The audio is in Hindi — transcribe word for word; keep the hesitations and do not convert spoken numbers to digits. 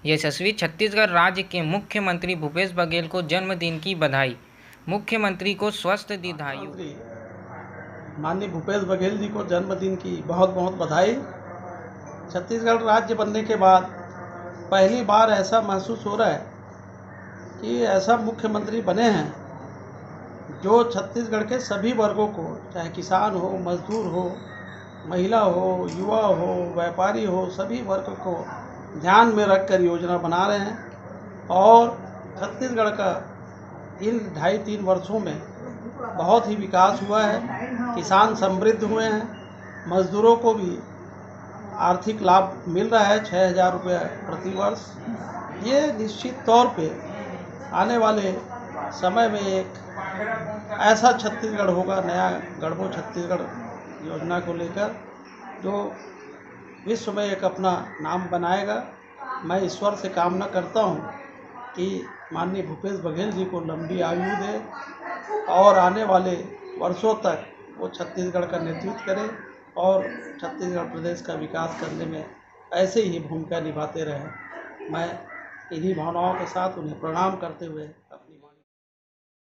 यशस्वी छत्तीसगढ़ राज्य के मुख्यमंत्री भूपेश बघेल को जन्मदिन की बधाई। मुख्यमंत्री को स्वस्थ दीर्घायु। माननीय भूपेश बघेल जी को जन्मदिन की बहुत बहुत बधाई। छत्तीसगढ़ राज्य बनने के बाद पहली बार ऐसा महसूस हो रहा है कि ऐसा मुख्यमंत्री बने हैं जो छत्तीसगढ़ के सभी वर्गों को, चाहे किसान हो, मजदूर हो, महिला हो, युवा हो, व्यापारी हो, सभी वर्ग को ध्यान में रखकर योजना बना रहे हैं। और छत्तीसगढ़ का इन ढाई तीन वर्षों में बहुत ही विकास हुआ है। किसान समृद्ध हुए हैं, मजदूरों को भी आर्थिक लाभ मिल रहा है, छः हज़ार रुपये प्रति वर्ष। ये निश्चित तौर पे आने वाले समय में एक ऐसा छत्तीसगढ़ होगा, नया गढ़बो छत्तीसगढ़ योजना को लेकर, जो विश्व में एक अपना नाम बनाएगा। मैं ईश्वर से कामना करता हूँ कि माननीय भूपेश बघेल जी को लंबी आयु दे और आने वाले वर्षों तक वो छत्तीसगढ़ का नेतृत्व करें और छत्तीसगढ़ प्रदेश का विकास करने में ऐसे ही भूमिका निभाते रहें। मैं इन्हीं भावनाओं के साथ उन्हें प्रणाम करते हुए